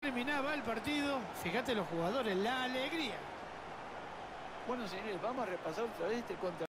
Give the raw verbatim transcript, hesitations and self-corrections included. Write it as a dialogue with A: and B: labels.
A: terminaba el partido. Fíjate los jugadores, la alegría.
B: Bueno, señores, vamos a repasar otra vez este contra.